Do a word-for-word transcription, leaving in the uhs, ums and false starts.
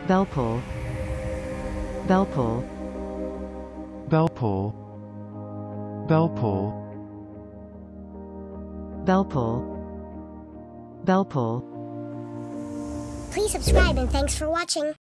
bellpull, bellpull, bellpull, bellpull, bellpull, bellpull. Please subscribe and thanks for watching.